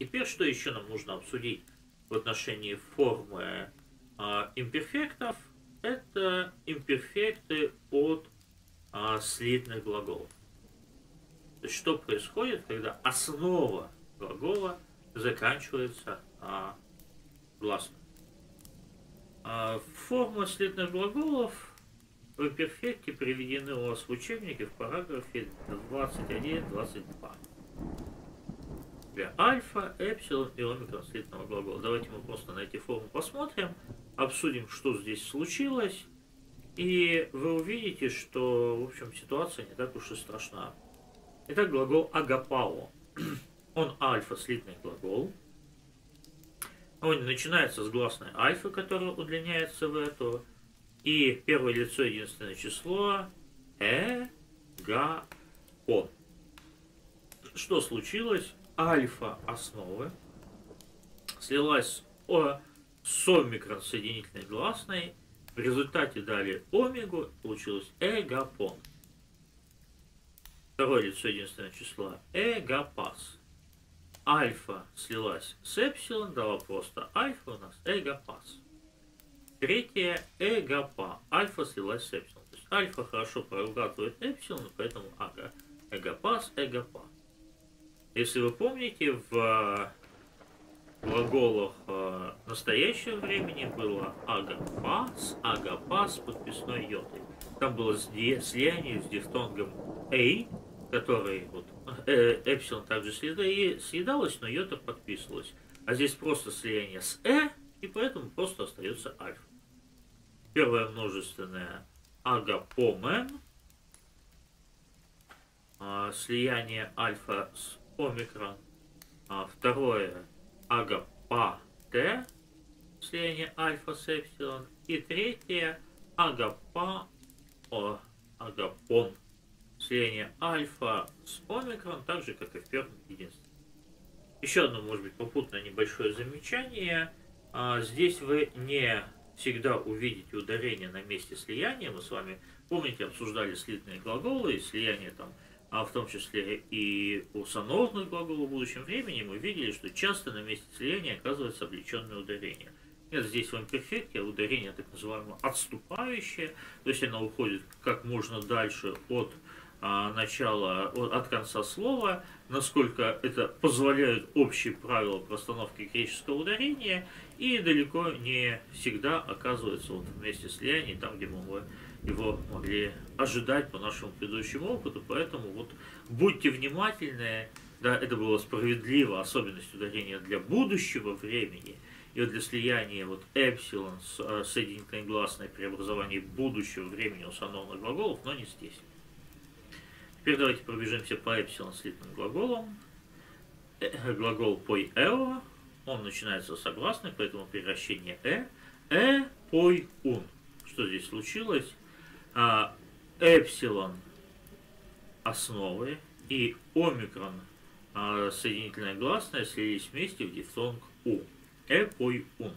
Теперь что еще нам нужно обсудить в отношении формы имперфектов? Это имперфекты от слитных глаголов. То есть что происходит, когда основа глагола заканчивается гласной. Форма слитных глаголов в имперфекте приведены у вас в учебнике в параграфе 21-22. Для альфа, эпсилон и омикрон слитного глагола. Давайте мы просто на эти формы посмотрим, обсудим, что здесь случилось, и вы увидите, что, в общем, ситуация не так уж и страшна. Итак, глагол агапао. Он альфа слитный глагол. Он начинается с гласной альфа, которая удлиняется в эту. И первое лицо единственное число га он. Что случилось? Альфа основы слилась с омикрон соединительной гласной. В результате дали омегу, получилось эгапон. Второе лицо единственное число эгапас. Альфа слилась с эпсилон, дала просто альфа, у нас эгапас. Третье эгапа. Альфа слилась с эпсилон. То есть альфа хорошо проглатывает эпсилон, поэтому эгапас, эгапа. Если вы помните, в глаголах настоящего времени было агапас подписной йотой. Там было слияние с дифтонгом «эй», который вот, эпсилон также съедалось, но йота подписывалась. А здесь просто слияние с и поэтому просто остается альфа. Первое множественное агапомен, слияние альфа с омикрон. Второе агапа-т, слияние альфа с эпсилон. И третье агапон, слияние альфа с омикрон, так же, как и в первом единстве. Еще одно, может быть, попутное небольшое замечание. Здесь вы не всегда увидите ударение на месте слияния. Мы с вами, помните, обсуждали слитные глаголы и слияние там, в том числе и у сонорных глаголов в будущем времени, мы видели, что часто на месте слияния оказывается облеченное ударение. Нет, здесь в имперфекте ударение так называемое отступающее, то есть оно уходит как можно дальше от начала, от конца слова, насколько это позволяют общие правила постановки греческого ударения, и далеко не всегда оказывается вот в месте слияния, там, где мы его могли ожидать по нашему предыдущему опыту, поэтому вот будьте внимательны, да, это было справедливо, особенность ударения для будущего времени, и вот для слияния вот эпсилон с соединительной гласной при образовании будущего времени у сонорных глаголов, но не здесь. Теперь давайте пробежимся по эпсилон слитным глаголам. Глагол пой-эо, он начинается с согласной, поэтому превращение пой-ун. Что здесь случилось? Эпсилон основы и омикрон соединительная гласная слились вместе в дифтонг у. Пой-ун.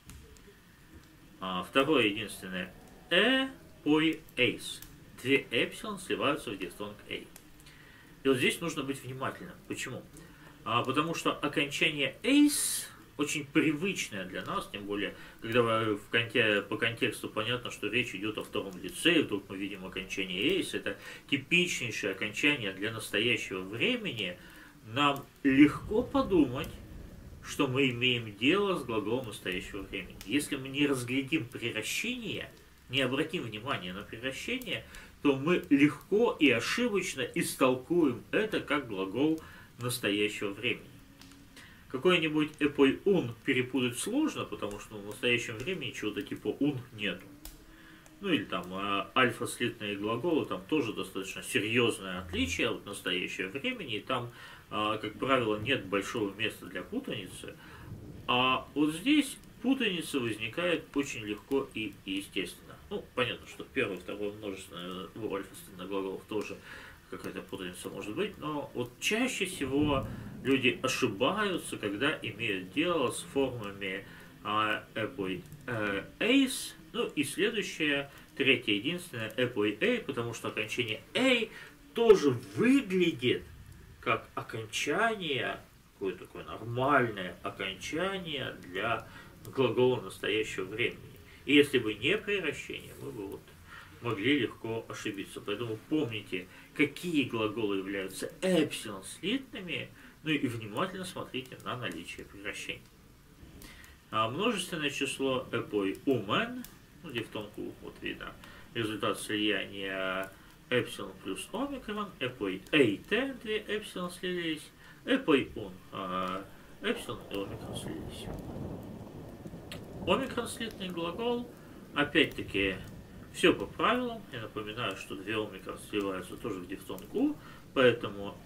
Второе единственное пой-эйс. Две эпсилон сливаются в дифтонг эй. И вот здесь нужно быть внимательным. Почему? Потому что окончание эйс очень привычное для нас, тем более, когда по контексту понятно, что речь идет о втором лице, и вдруг мы видим окончание эйс, это типичнейшее окончание для настоящего времени, нам легко подумать, что мы имеем дело с глаголом настоящего времени. Если мы не разглядим превращение, не обратим внимания на превращение, то мы легко и ошибочно истолкуем это как глагол настоящего времени. Какой-нибудь эпой-ун перепутать сложно, потому что в настоящем времени чего-то типа ун нету. Ну или там альфа-слитные глаголы, там тоже достаточно серьезное отличие от настоящего времени, и там, как правило, нет большого места для путаницы. А вот здесь путаница возникает очень легко и естественно. Ну, понятно, что первое, второе множественное у альфа-слитных глаголов тоже какая-то путаница может быть, но вот чаще всего люди ошибаются, когда имеют дело с формами эйс, ну и следующее, третье единственное, эпой-эй, потому что окончание эй тоже выглядит как окончание какое-то такое нормальное окончание для глагола настоящего времени. И если бы не приращение, мы бы вот могли легко ошибиться. Поэтому помните, какие глаголы являются эпсилон-слитными, ну и внимательно смотрите на наличие приращений. А множественное число эпой умен, ну, дифтонг у, вот видно, результат слияния эпсилон плюс омикрон, эпой эйте, две эпсилон слились, эпой ун, эпсилон и омикрон слились. Омикрон слитный глагол, опять-таки, все по правилам. Я напоминаю, что две омикрон сливаются тоже в дифтонг у, поэтому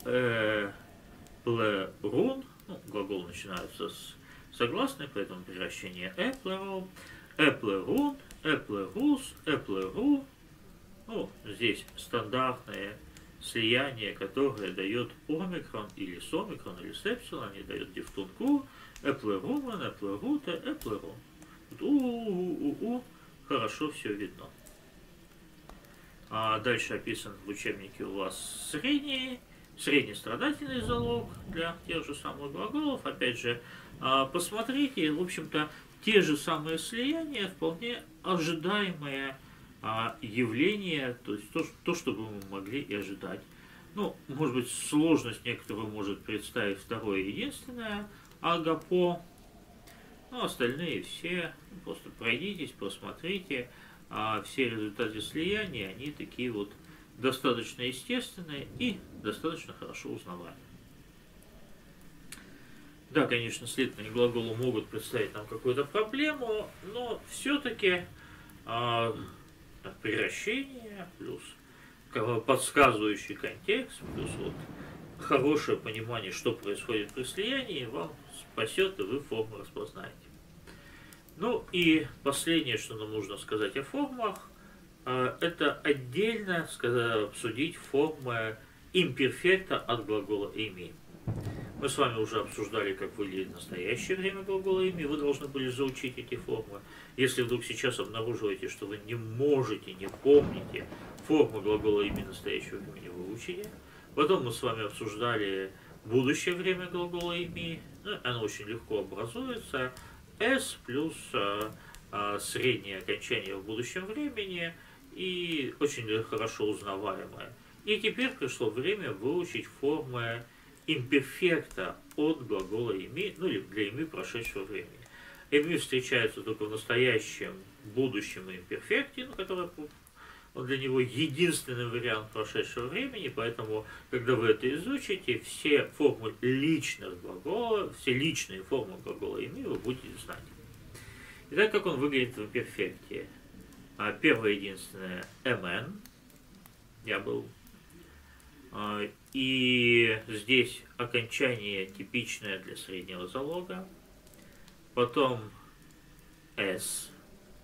плерун, ну, глагол начинается с согласной, поэтому превращение эплеру, эплерун, эплерус, эплеру. Ну, здесь стандартное слияние, которое дает омикрон или с омикрон, или с эпсилон, они дают дифтонг у, эплерумен, эплеруте, эплерун. У хорошо все видно. А дальше описан в учебнике у вас среднестрадательный залог для тех же самых глаголов. Опять же, посмотрите, в общем-то, те же самые слияния, вполне ожидаемое явление, то есть то, что бы мы могли и ожидать. Ну, может быть, сложность некоторую может представить второе единственное агапо. Ну, остальные все, просто пройдитесь, посмотрите. Все результаты слияния, они такие вот достаточно естественные и достаточно хорошо узнаваемые. Да, конечно, слитные глаголы могут представить нам какую-то проблему, но все-таки превращение плюс подсказывающий контекст, плюс вот хорошее понимание, что происходит при слиянии, вам спасет, и вы форму распознаете. Ну и последнее, что нам нужно сказать о формах, это отдельно обсудить формы имперфекта от глагола «ими». Мы с вами уже обсуждали, как выглядит настоящее время глагола «ими», вы должны были заучить эти формы. Если вдруг сейчас обнаруживаете, что вы не можете, не помните форму глагола «ими» настоящего времени, вы учите. Потом мы с вами обсуждали будущее время глагола «ими», ну, оно очень легко образуется. S плюс среднее окончание в будущем времени и очень хорошо узнаваемое. И теперь пришло время выучить формы имперфекта от глагола «ими», ну или для «ими» прошедшего времени. «Ими» встречаются только в настоящем, будущем имперфекте, ну, который для него единственный вариант прошедшего времени, поэтому, когда вы это изучите, все формы личных глаголов, все личные формы глагола «ими» вы будете знать. Итак, как он выглядит в имперфекте? Первое единственное «mn», я был. И здесь окончание типичное для среднего залога. Потом «s».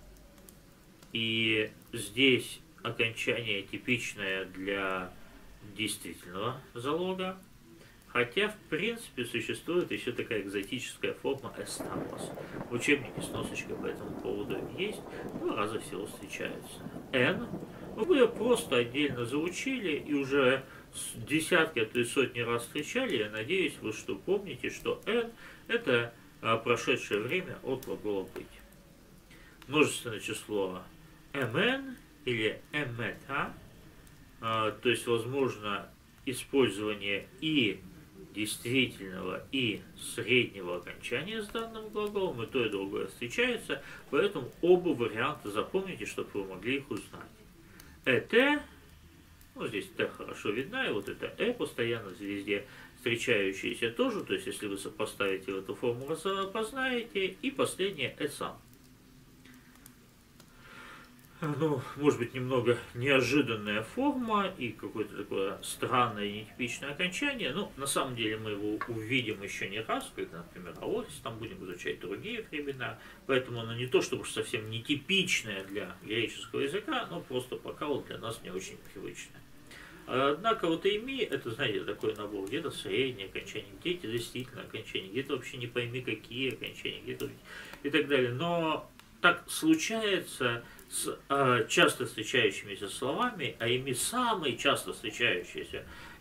И здесь окончание типичное для действительного залога, хотя в принципе существует еще такая экзотическая форма эстампос. В учебнике сносочка по этому поводу есть, 2 раза всего встречаются. N вы ее просто отдельно заучили и уже десятки, а то и сотни раз встречали. Я надеюсь, вы что помните, что N это прошедшее время от глагола быть. Множественное число mn или meta, то есть возможно использование и действительного, и среднего окончания с данным глаголом, и то, и другое встречаются, поэтому оба варианта запомните, чтобы вы могли их узнать. Т, ну здесь Т хорошо видна, и вот это постоянно в звезде встречающиеся тоже, то есть если вы сопоставите в эту форму, вы познаете, и последнее сам. Ну, может быть, немного неожиданная форма и какое-то такое странное и нетипичное окончание. Но на самом деле мы его увидим еще не раз, когда, например, аорис, там будем изучать другие времена. Поэтому оно не то, чтобы совсем нетипичное для греческого языка, но просто пока вот для нас не очень привычное. Однако вот «ими» это, знаете, такой набор, где-то среднее окончание, где-то действительно окончание, где-то вообще не пойми какие окончания, где-то и так далее. Но так случается с часто встречающимися словами, а ими самые часто встречающиеся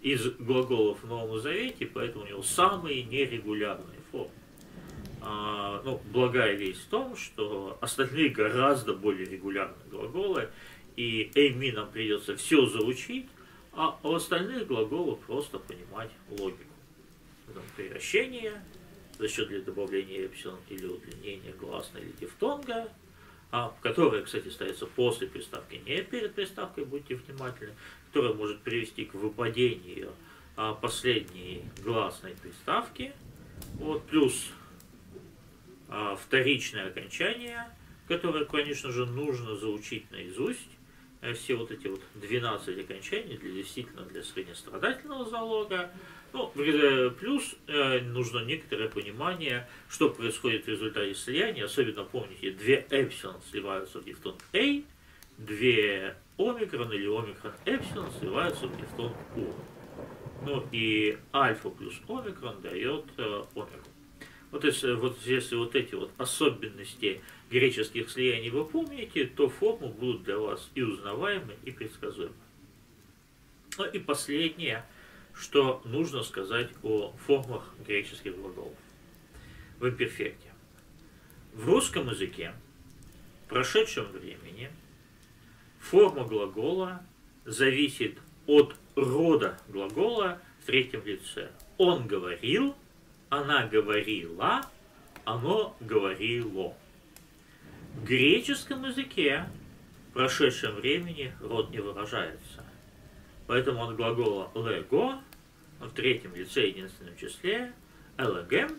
из глаголов в Новом Завете, поэтому у него самые нерегулярные формы. Ну, благая весть в том, что остальные гораздо более регулярные глаголы, и эйми нам придется все заучить, а у остальных глаголов просто понимать логику. Превращение за счет для добавления эпсилон или удлинения гласной или дифтонга, которая, кстати, ставится после приставки, не перед приставкой, будьте внимательны, которая может привести к выпадению последней гласной приставки, вот, плюс вторичное окончание, которое, конечно же, нужно заучить наизусть. Все вот эти вот 12 окончаний действительно для среднестрадательного залога. Ну, плюс нужно некоторое понимание, что происходит в результате слияния. Особенно помните, 2 эпсилон сливаются в дифтонг A, 2 омикрон или омикрон эпсилон сливаются в дифтонг U. Ну и альфа плюс омикрон дает омикрон. Вот если вот эти вот особенности греческих слияний вы помните, то формы будут для вас и узнаваемы, и предсказуемы. Ну и последнее, что нужно сказать о формах греческих глаголов в имперфекте. В русском языке в прошедшем времени форма глагола зависит от рода глагола в третьем лице. Он говорил, она говорила, оно говорило. В греческом языке в прошедшем времени род не выражается. Поэтому от глагола лего в третьем лице единственном числе элегем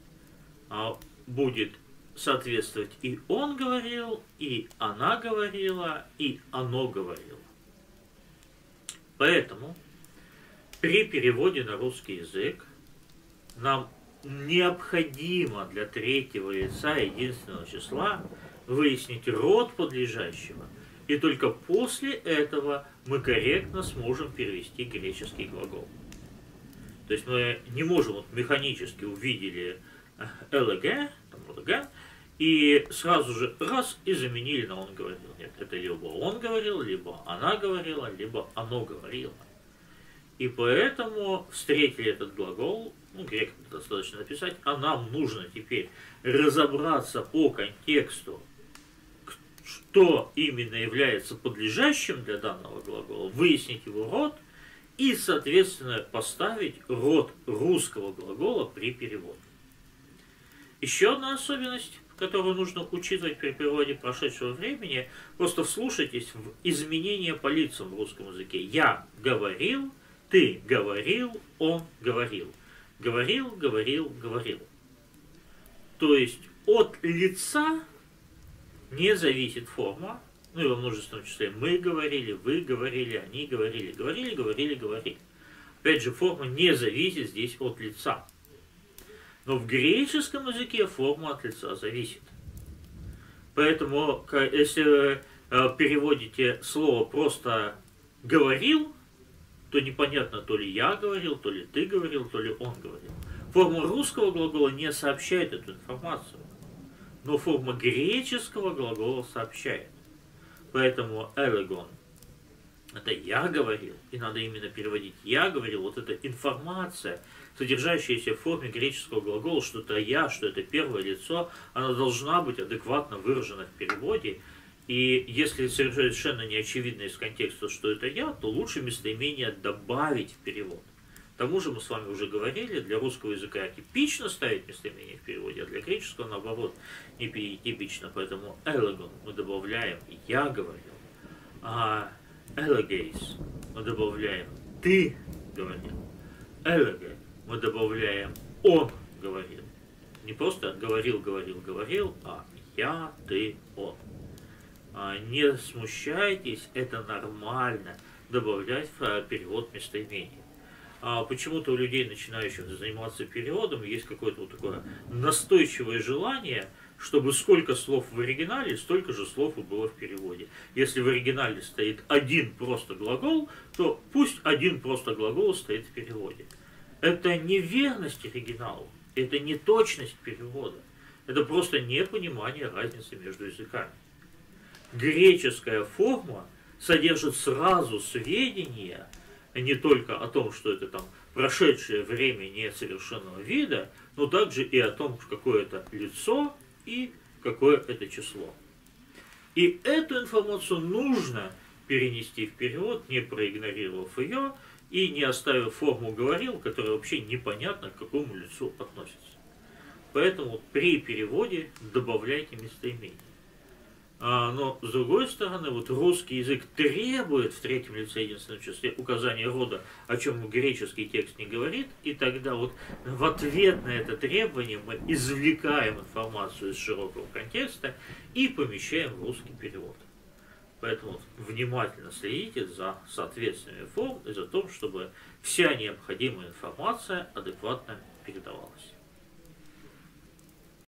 будет соответствовать и он говорил, и она говорила, и оно говорило. Поэтому при переводе на русский язык нам необходимо для третьего лица единственного числа выяснить род подлежащего, и только после этого мы корректно сможем перевести греческий глагол. То есть мы не можем, вот механически увидели элеге, и сразу же раз и заменили на он говорил. Нет, это либо он говорил, либо она говорила, либо оно говорило. И поэтому встретили этот глагол, ну, грекам достаточно написать, а нам нужно теперь разобраться по контексту, что именно является подлежащим для данного глагола, выяснить его род и, соответственно, поставить род русского глагола при переводе. Еще одна особенность, которую нужно учитывать при переводе прошедшего времени, просто вслушайтесь в изменения по лицам в русском языке. Я говорил, ты говорил, он говорил. Говорил, говорил, говорил. То есть от лица не зависит форма, ну и во множественном числе мы говорили, вы говорили, они говорили, говорили, говорили, говорили. Опять же, форма не зависит здесь от лица. Но в греческом языке форма от лица зависит. Поэтому, если вы переводите слово просто «говорил», то непонятно, то ли я говорил, то ли ты говорил, то ли он говорил. Форма русского глагола не сообщает эту информацию, но форма греческого глагола сообщает. Поэтому элегон – это «я говорил», и надо именно переводить «я говорил». Вот эта информация, содержащаяся в форме греческого глагола, что это «я», что это первое лицо, она должна быть адекватно выражена в переводе. И если совершенно не очевидно из контекста, что это «я», то лучше местоимение добавить в перевод. К тому же мы с вами уже говорили, для русского языка типично ставить местоимение в переводе, а для греческого, наоборот, не типично. Поэтому элегон мы добавляем «я говорил», а элегейс мы добавляем «ты говорил», элеге мы добавляем «он говорил». Не просто говорил, говорил, говорил, а «я», «ты», «он». Не смущайтесь, это нормально добавлять в перевод местоимений. Почему-то у людей, начинающих заниматься переводом, есть какое-то вот такое настойчивое желание, чтобы сколько слов в оригинале, столько же слов и было в переводе. Если в оригинале стоит один просто глагол, то пусть один просто глагол стоит в переводе. Это не верность оригиналу, это не точность перевода, это просто непонимание разницы между языками. Греческая форма содержит сразу сведения не только о том, что это там прошедшее время несовершенного вида, но также и о том, какое это лицо и какое это число. И эту информацию нужно перенести в перевод, не проигнорировав ее и не оставив форму говорил, которая вообще непонятно к какому лицу относится. Поэтому при переводе добавляйте местоимение. Но с другой стороны, вот русский язык требует в третьем лице единственном числе указания рода, о чем греческий текст не говорит, и тогда вот в ответ на это требование мы извлекаем информацию из широкого контекста и помещаем в русский перевод. Поэтому внимательно следите за соответствиями форм и за том, чтобы вся необходимая информация адекватно передавалась.